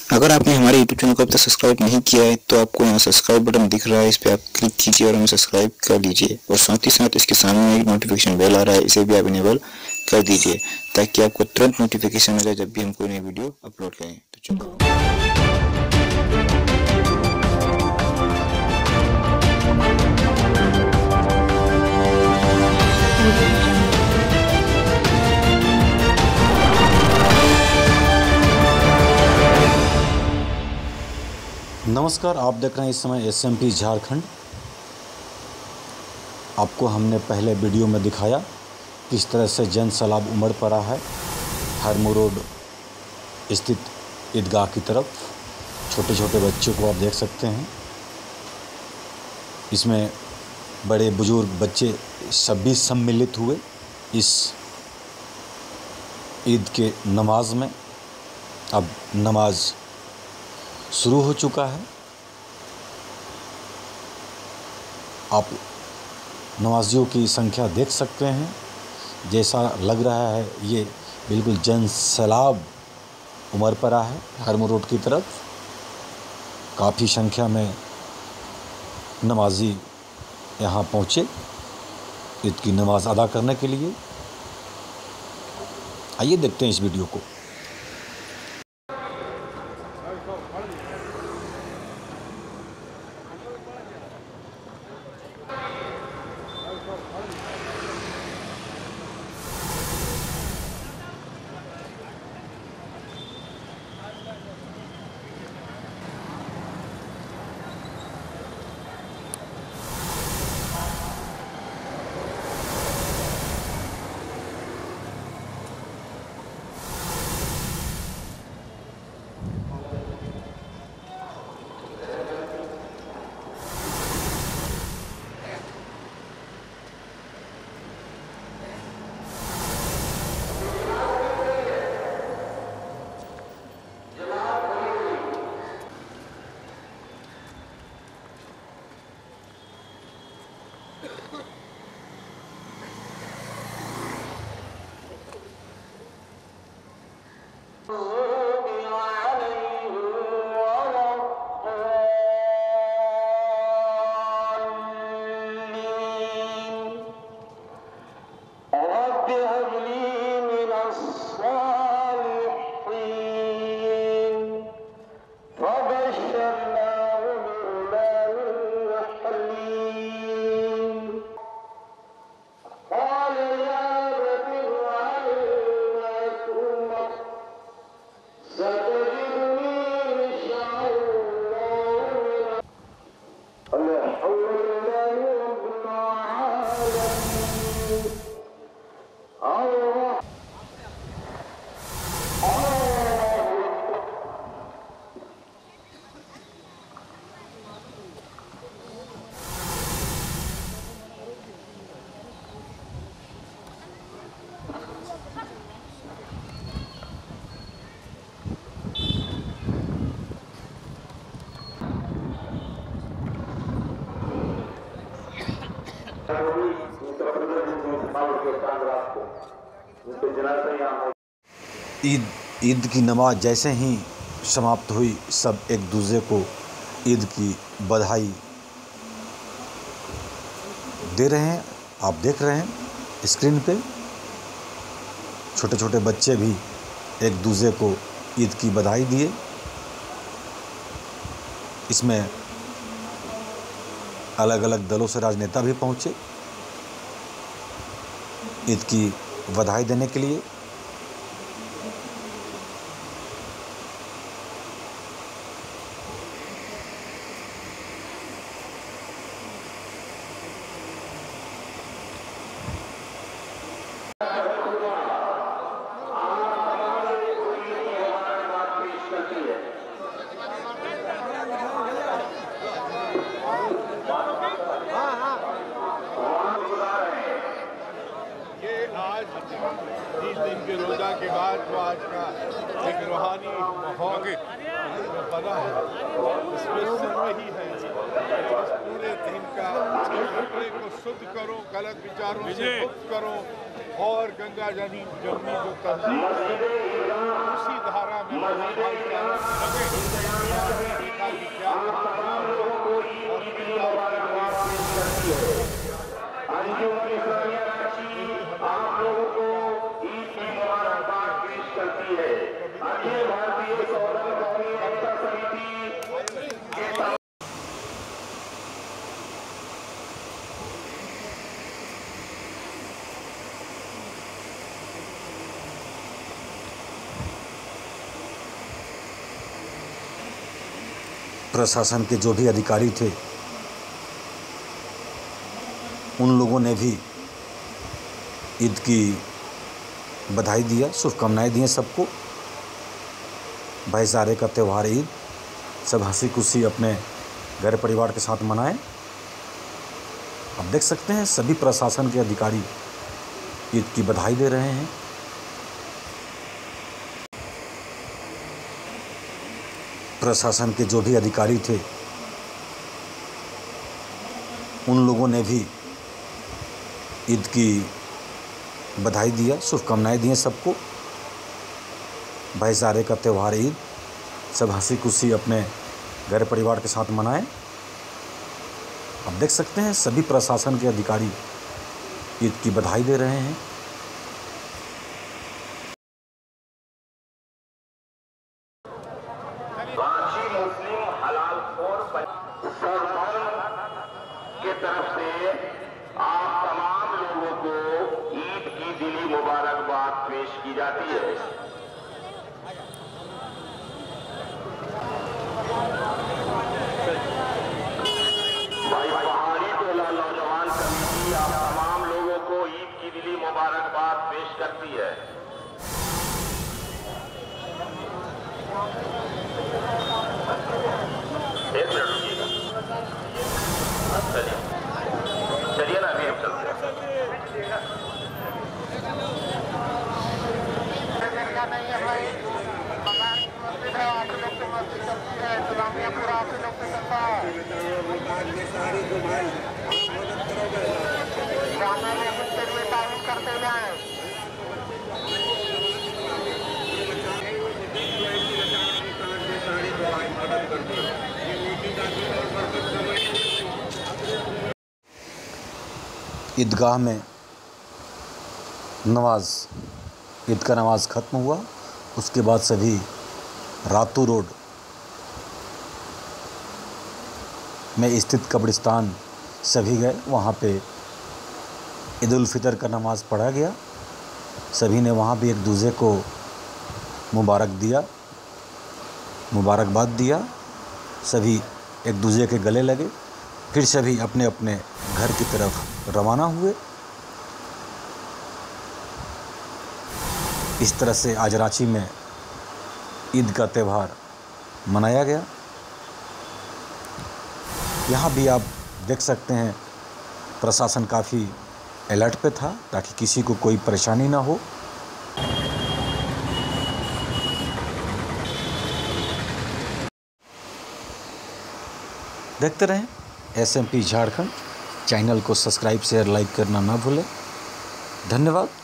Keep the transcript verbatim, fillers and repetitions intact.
अगर आपने हमारे यूट्यूब चैनल को अभी तक सब्सक्राइब नहीं किया है तो आपको यहाँ सब्सक्राइब बटन दिख रहा है, इस पर आप क्लिक कीजिए और हमें सब्सक्राइब कर लीजिए। और साथ ही साथ इसके सामने एक नोटिफिकेशन बेल आ रहा है, इसे भी आप इनेबल कर दीजिए ताकि आपको तुरंत नोटिफिकेशन मिले जब भी हम कोई नई वीडियो अपलोड करें। तो चलो नमस्कार, आप देख रहे हैं इस समय एस एम पी झारखंड। आपको हमने पहले वीडियो में दिखाया किस तरह से जन सैलाब उमड़ पड़ा है हरमू रोड स्थित ईदगाह की तरफ। छोटे छोटे बच्चों को आप देख सकते हैं, इसमें बड़े बुजुर्ग बच्चे सभी सम्मिलित हुए इस ईद के नमाज में। अब नमाज शुरू हो चुका है। आप नमाजियों की संख्या देख सकते हैं, जैसा लग रहा है ये बिल्कुल जन सैलाब उमड़ पड़ा है हरमू रोड की तरफ। काफ़ी संख्या में नमाजी यहाँ पहुँचे ईद की नमाज अदा करने के लिए। आइए देखते हैं इस वीडियो को। ईद ईद की नमाज जैसे ही समाप्त हुई, सब एक दूसरे को ईद की बधाई दे रहे हैं। आप देख रहे हैं स्क्रीन पे, छोटे छोटे बच्चे भी एक दूसरे को ईद की बधाई दिए। इसमें अलग अलग दलों से राजनेता भी पहुंचे ईद की बधाई देने के लिए। तीन दिन के रोज़ा के बाद जो आज का एक रूहानी माहौल बना है, इसमें सिर्फ यही है इस पूरे दिन का अपने को शुद्ध करो, गलत विचारों से मुक्त करो और गंगा जनी जमनी जो तहजीब है उसी धारा में आप लोगों को ईद की मुबारकबाद पेश करती है। अखिल भारतीय सौदा कौमी एकता समिति के प्रशासन के जो भी अधिकारी थे उन लोगों ने भी ईद की बधाई दिया, शुभकामनाएं दी सबको। भाईचारे का त्यौहार ईद, सब हंसी खुशी अपने घर परिवार के साथ मनाएं। आप देख सकते हैं सभी प्रशासन के अधिकारी ईद की बधाई दे रहे हैं। प्रशासन के जो भी अधिकारी थे उन लोगों ने भी ईद की बधाई दिया, शुभकामनाएं दी सबको। भाईचारे का त्यौहार ईद, सब हंसी खुशी अपने घर परिवार के साथ मनाएं। आप देख सकते हैं सभी प्रशासन के अधिकारी ईद की बधाई दे रहे हैं। के तरफ से आप तमाम लोगों को ईद की दिली मुबारकबाद पेश की जाती है। भाई पहाड़ी टोला नौजवान कमेटी आप तमाम लोगों को ईद की दिली मुबारकबाद पेश करती है। एक मिनट रुकिएगा, चलिए चलिए ना, अभी हम चलते हैं। करते जाए ईदगाह में नमाज ईद का नमाज ख़त्म हुआ। उसके बाद सभी रातू रोड में स्थित कब्रिस्तान सभी गए, वहाँ पे ईद उल फितर का नमाज़ पढ़ा गया। सभी ने वहाँ भी एक दूसरे को मुबारक दिया मुबारकबाद दिया। सभी एक दूसरे के गले लगे, फिर सभी अपने अपने घर की तरफ रवाना हुए। इस तरह से आज रांची में ईद का त्यौहार मनाया गया। यहाँ भी आप देख सकते हैं प्रशासन काफ़ी अलर्ट पे था ताकि किसी को कोई परेशानी ना हो। देखते रहें S M P Jharkhand. Channel को सब्सक्राइब शेयर लाइक करना ना भूलें। धन्यवाद।